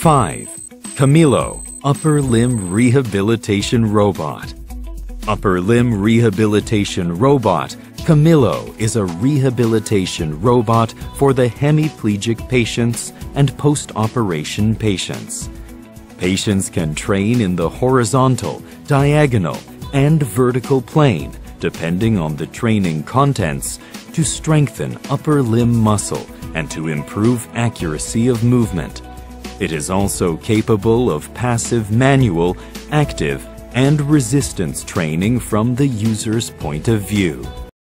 5. Camilo, Upper Limb Rehabilitation Robot. Upper Limb Rehabilitation Robot, Camilo is a rehabilitation robot for the hemiplegic patients and post-operation patients. Patients can train in the horizontal, diagonal, and vertical plane, depending on the training contents, to strengthen upper limb muscle and to improve accuracy of movement. It is also capable of passive manual, active, and resistance training from the user's point of view.